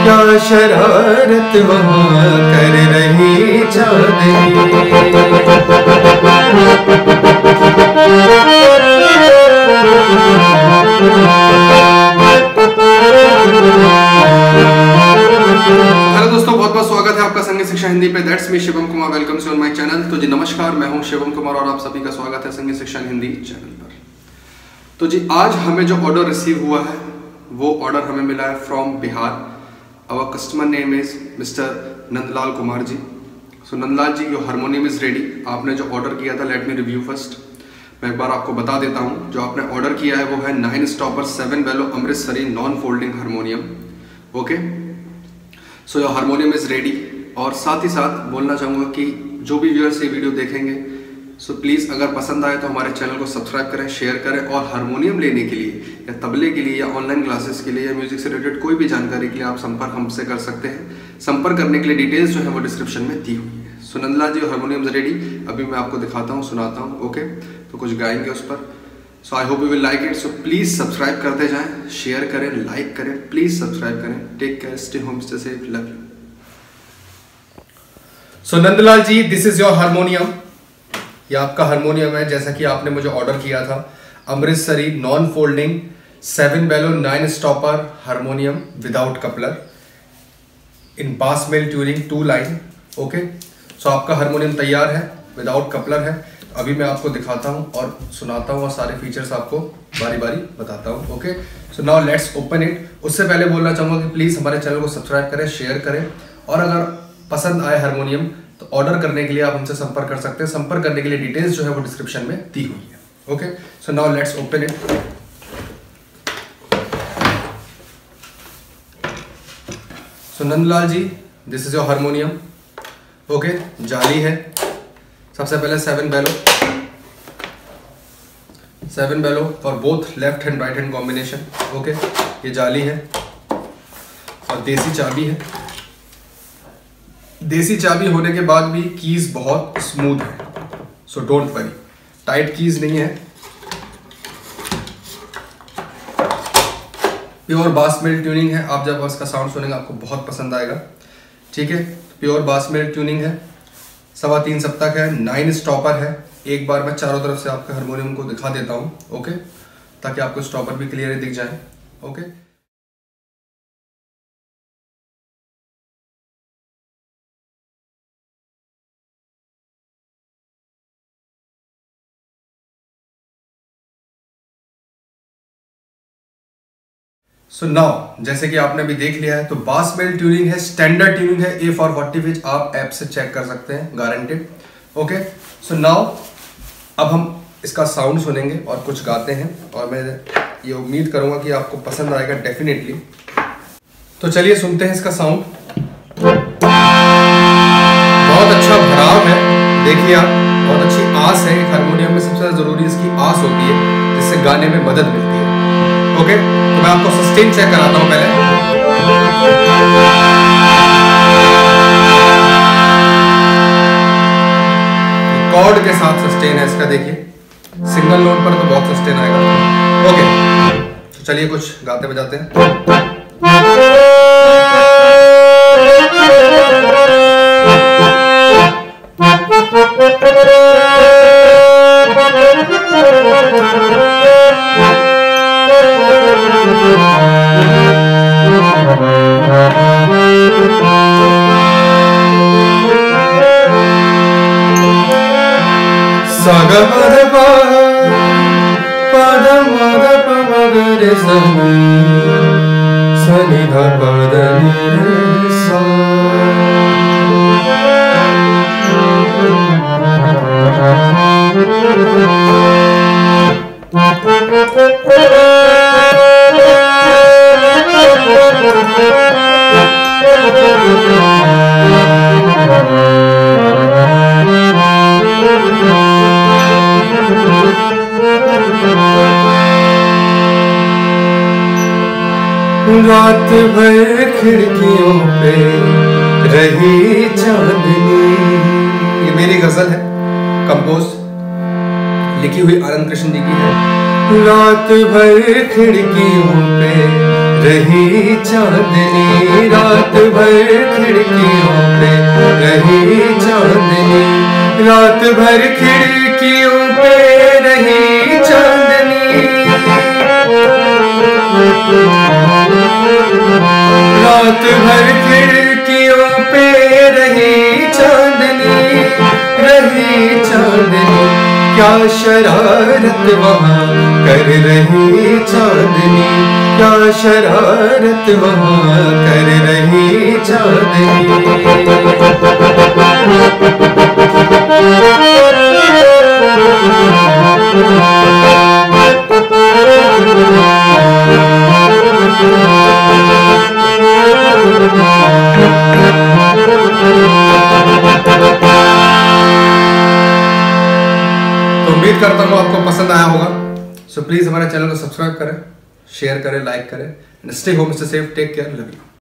क्या शरारत वहाँ कर रही चांदनी। हेलो दोस्तों, बहुत बहुत स्वागत है आपका संगीत शिक्षा हिंदी पे। That's me Shivam Kumar, welcome to my channel. तो जी नमस्कार, मैं हूं शिवम कुमार और आप सभी का स्वागत है संगीत शिक्षा हिंदी चैनल पर। तो जी आज हमें जो ऑर्डर रिसीव हुआ है वो ऑर्डर हमें मिला है from Bihar. Our customer name is mister Nandlal Kumar ji. So Nandlal ji, your harmonium is ready. आपने जो ऑर्डर किया था, लेट मी रिव्यू फर्स्ट। मैं एक बार आपको बता देता हूँ, जो आपने ऑर्डर किया है वो है 9 स्टॉपर 7 बेलो अमृतसरी non folding harmonium. Okay, so your harmonium is ready. और साथ ही साथ बोलना चाहूँगा कि जो भी व्यूअर्स ये वीडियो देखेंगे, सो प्लीज़ अगर पसंद आए तो हमारे चैनल को सब्सक्राइब करें, शेयर करें। और हारमोनियम लेने के लिए या तबले के लिए या ऑनलाइन क्लासेस के लिए या म्यूजिक से रिलेटेड कोई भी जानकारी के लिए आप संपर्क हमसे कर सकते हैं। संपर्क करने के लिए डिटेल्स जो है वो डिस्क्रिप्शन में दी हुई है। So Nandlal ji, harmonium ready. अभी मैं आपको दिखाता हूँ, सुनाता हूँ। ओके, तो कुछ गाएंगे उस पर। So I hope you will like it. So please subscribe करते जाएँ, शेयर करें, लाइक करें, प्लीज़ सब्सक्राइब करें। Take care, stay home, stay safe, love you. So Nandlal ji, this is your harmonium. ये आपका हारमोनियम है, जैसा कि आपने मुझे ऑर्डर किया था। अमृतसरी non folding 7 bellow 9 stopper harmonium without coupler in bass male tuning 2 line. Okay, so आपका हारमोनियम तैयार है, विदाउट कपलर है। अभी मैं आपको दिखाता हूँ और सुनाता हूँ और सारे फीचर्स आपको बारी बारी बताता हूँ। Okay, so now let's open it. उससे पहले बोलना चाहूँगा कि प्लीज़ हमारे चैनल को सब्सक्राइब करें, शेयर करें। और अगर पसंद आए हारमोनियम तो ऑर्डर करने के लिए आप हमसे संपर्क कर सकते हैं। संपर्क करने के लिए डिटेल्स जो है वो डिस्क्रिप्शन में दी हुई है। Okay, so now let's open it. So Nandlal ji, this is your harmonium. Okay, जाली है। सबसे पहले 7 bellow for both left hand right hand combination. Okay, ये जाली है और देसी चाबी है। देसी चाबी होने के बाद भी कीज बहुत स्मूथ है, so don't worry, tight keys नहीं है। प्योर बास मेल ट्यूनिंग है। आप जब इसका साउंड सुनेंगे आपको बहुत पसंद आएगा। ठीक है, प्योर बास मेल ट्यूनिंग है। 3.25 सप्ताह का है, 9 स्टॉपर है। एक बार मैं चारों तरफ से आपके हारमोनियम को दिखा देता हूँ। ओके, ताकि आपको स्टॉपर भी क्लियर दिख जाए। ओके, सो नाउ जैसे कि आपने अभी देख लिया है, तो बास मेल ट्यूनिंग है, स्टैंडर्ड ट्यूनिंग है, A for 40 पिच। आप ऐप से चेक कर सकते हैं, गारंटेड। ओके, सो नाउ अब हम इसका साउंड सुनेंगे और कुछ गाते हैं, और मैं ये उम्मीद करूंगा कि आपको पसंद आएगा डेफिनेटली। तो चलिए सुनते हैं इसका साउंड। बहुत अच्छा भराव है, देखिए आप, बहुत अच्छी आस है। एक हारमोनियम में सबसे ज्यादा जरूरी इसकी आस होती है, जिससे गाने में मदद मिलती है। ओके, तो मैं आपको सस्टेन चेक कराता हूं पहले। कॉर्ड के साथ सस्टेन है इसका, देखिए सिंगल नोट पर तो बहुत सस्टेन आएगा। ओके, तो चलिए कुछ गाते बजाते हैं। रात भर खिड़कियों पे रही चांदनी। ये मेरी गजल है, कंपोज लिखी हुई आनंद कृष्ण जी की है। रात भर खिड़कियों पे रही चांदनी, रात खिड़कियों पे रही चांदनी, रात भर खिड़कियों पे रही चांदनी, रात भर खिड़कियों पे रही चांदनी, रही चांदनी। क्या शरारत वहाँ कर रही चांदनी, क्या शरारत वहाँ कर रही चांदनी। तो उम्मीद करता हूँ आपको पसंद आया होगा। सो प्लीज हमारे चैनल को सब्सक्राइब करें, शेयर करें, लाइक करें। Stay home, stay safe, take care, love you.